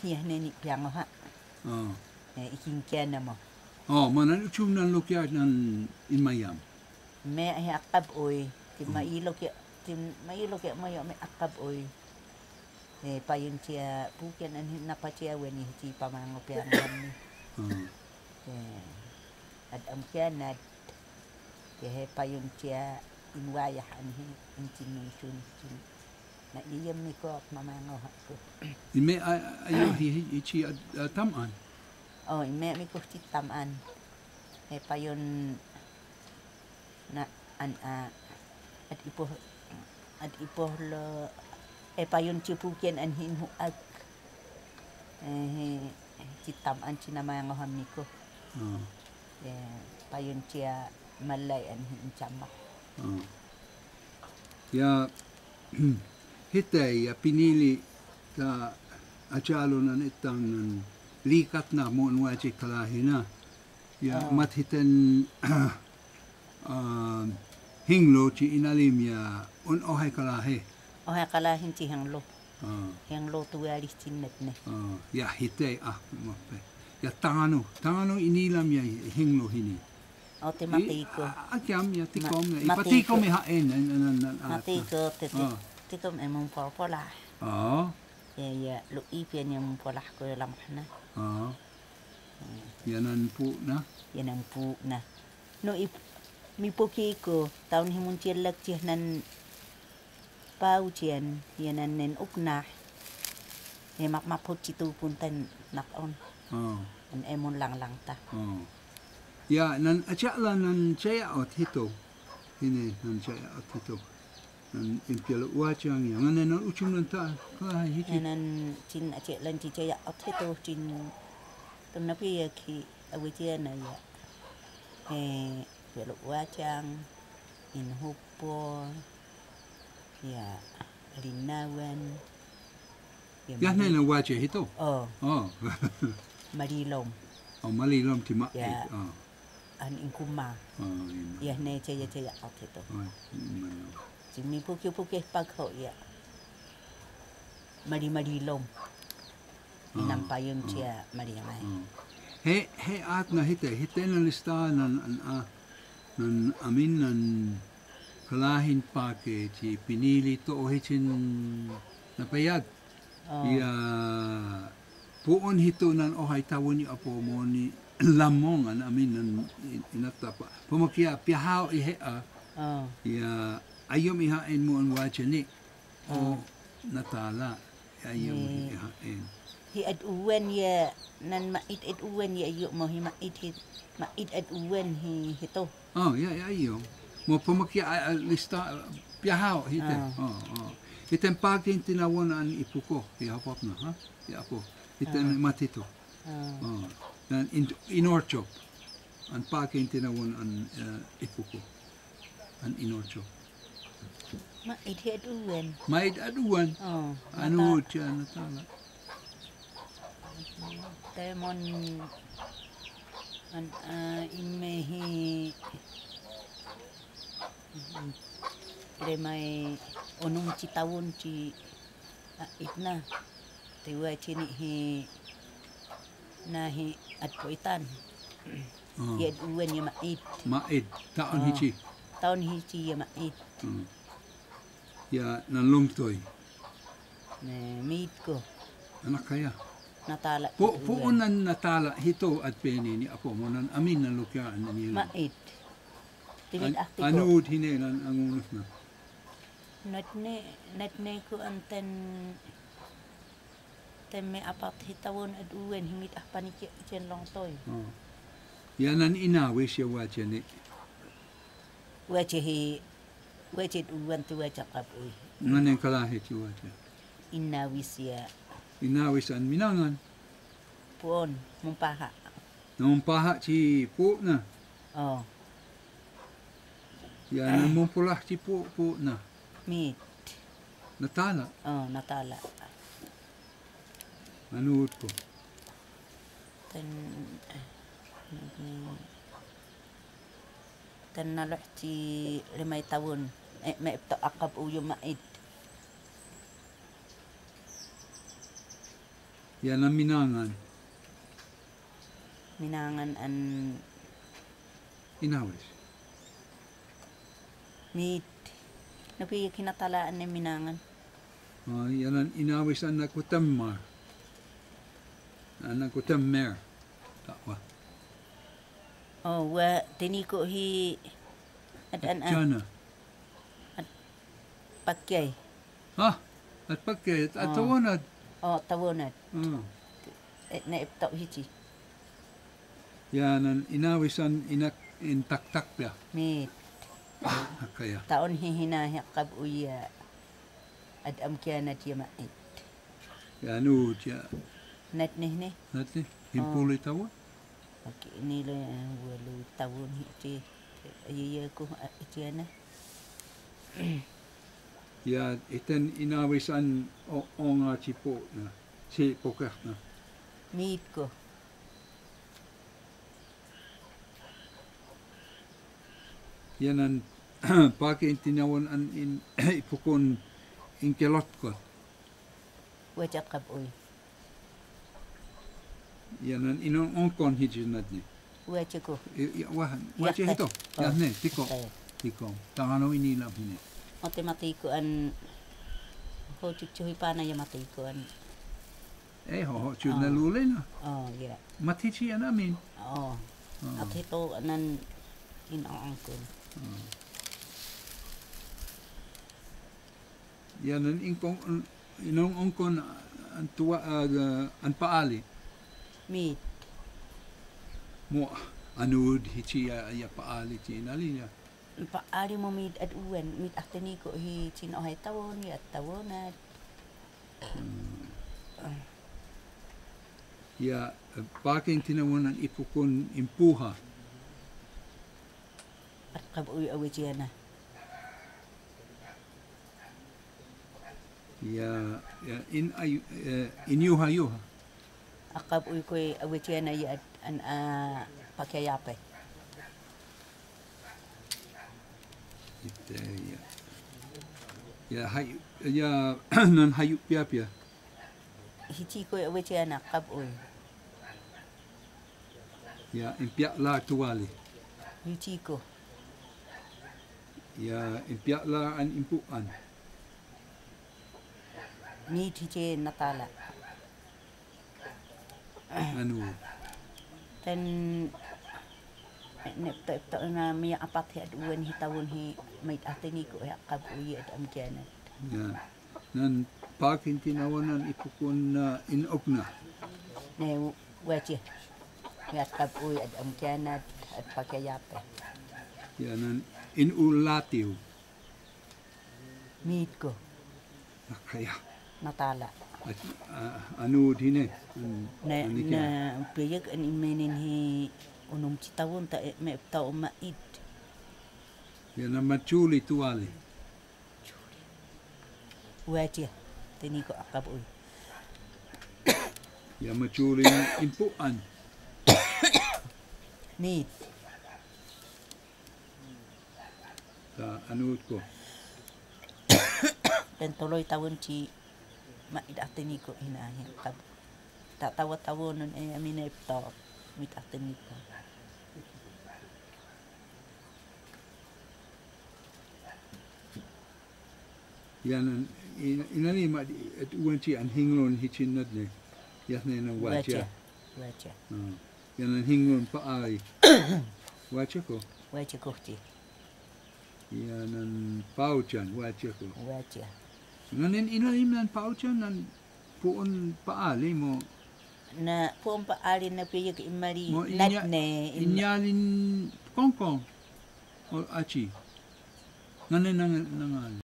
Iya neni piang ha. Ikinkian mo. Manan ucunan lukia nan Immayam. Me akab oy. Tim mailok ya mo yo me akab oy. Payun cia bukan an napacia weni ci pamango piang ni. Ad amkianad. Payun cia inwayah anhi intinusun. Na iyam ni ko mamango hakko. Immay ayo hici taman. Immay mi ko ci taman. Payun na at ipoh lo payun ci puken an hinhuag. Ci taman ci namango hamiko. Payun cia malay an hinchama. Ya hitay pinili ta achalo nan itang nan likat na mo nwaji kalahina. Ya mathiten hinglo ci inalim ya ohay kalahe. Ohay kalahin ci hanglo. Hanglo tuwalis cinnet ne. Ya hitay mape. Ya tangano inilam ya hinglo hini. Te matiko. Akyam ya tikom na. Ipatikom ihain. Matiko tikom mong pola. Ya lu ipian yang pola ko lamahna. Yanan po na. Yanan po na. No mi poki ko taon himun cielak nan pau cian yanan nen ukna. Makmapot citu punten nakon. An emon lang ta. Ya nan acala nan caya ot hito. Ini nan caya ot hito. Nan impialo wachang yang nan ucung nan ta ka hiti. Nan cin acalan ci caya ot hito cin tunapi ya ki awitia na ya. Pialo wachang inhupo ya linawan. Ya nan wacha hito. Marilom. Marilom ti ma. Ya. An ingkuma. Ya ne caya out itu. Simi puki pagho ya. Marilom. Inampayun cia mariamay. He at na hite na lista nan amin nan kalahin pake ci pinili to ohicin napayag. Ya puon hito nan ohay tawon ni apo mo ni lamong an amin nan inatapa. Pumakia piyahao ihea. Ya ayom ihain mo ang wachani. Natala. Ayom ihain. Hi ad uwen ya nan mait ad uwen ya ayo mo hi mait ad uwen hi hito. Ya ayom. Mo pumakia lista piyahao hite. Iten pagin tinawon an ipuko. Ihapop na ha. Iapo. Iten matito. Dan inorchop an pagin tinawon an ipuko an inorchop mait aduan anu cha natala temon an imehi remai onung citawon ci itna tewa cini hi nahi at poitan. Ya uwen ya mait taon hici. Taon hici ya mait. Ya nanlumtoy. Mait ko. Anak kaya. Natala. Puon nan natala hito at peni ni apo mo nan amin nan lukyaan nila. Mait. Timid akti ko. Anood hinelan ang unos na. Natne ko anten me apat hitawon ad uwen hingit panik chen long toy. Yanan inawis ya wachani. Wachi uwen tu wachakap uy. Nganen kalahit ya wacha. Inawis ya. Inawis an minangan. Puon mumpaha. Mumpaha ci po na. Yan mumpulah ci po na. Meat. Natala. Natala. Anood ko. Tan nalok ci 5 taon. May akap uyo mait. Yan ang minangan. Minangan an Inawis. meat. Napi kinatalaan ni minangan. Yan ang inawis ang nakutamar. Ang nakutammer. Takwa. Oh, wa tiniko hi at Jana. pakyay. Ha? At pagkait. At tawanad. Oh, tawonat. Na iptaw hichi. Yan ang inawis ang intaktak ya. Meat. Kaya. Taon hihinahikab uya. Ad amkianat yamait. Yan uut ya. Nat ni. Nati. Himpuli tawa. Okay, nila walu tawon hichi. Ayaya ko iti na. Ya, iten inawis ang onga chipo na. Si pokah na. Meat ko. Yan ang pakin tinawan an ipukon inkelot ko. Wajak kab uy. Yan ang inongkon hijinad ni. Wajak ko. Wache ito. Yan ne, tiko. Tiko. Tangano inilap ni. Matematiko an ho chuchuhi pa na yamatiko an. Ho, chud na lule na. Oh, yeah. Matichi yan amin. Oh. At ito nan inaangkon. Yan ang inongkon ang tuwa ang paali. Meat. Mo anud hichi ya paali tinali niya. Paari mo meat at uwan. Meat atani ko hi chinohay tawon at tawonat. Ya paking tinawan ang ipukon impuha. At kabuy awi na. Ya inyuha. Akabuy ko'y awi na ya an pakyayape. Ite ya nan hayup pia. Hichi ko'y awi na kabuy. Ya impiak la tuwali. Hichi ko. Ya impiak la an impuan. Meat hichi natala. Anu. Then nepta na miya apat hi at uwan hitawon hi may atani ko ya kabuy at amkianat. Ya nan pakin tinawan ang ipukon na inokna. Ne wachi. At kabuy at amkianat at pakyayape. Ya nan inulatiw. Meat ko. Kaya. Natala. At anu dine. Na payag an imenin hi unong chitawon ta may tao mait. Ya na machuli tuwali. Wachi. Tini ko akabuy. Ya machuli impuan. Meat. Ta anu ko. Dan tuloy tawon chi maidatini ko inahin kab. Tatawa-tawon nun amin na ipto. Mitatini ko. Yan inanima at uwan chi an hinglon hichinad ne. Yan na wacha. Wacha. Yan ang hinglon pa ay. Wacha ko. Wacha ko chi. Yan ang pauchan. Wacha ko. Wacha. Nganin inalim ng pauchan ng puon paali mo. Na puon paali na piyag imari Mo nat ne. Inyalin Conklin. O achi. Nganin nangal.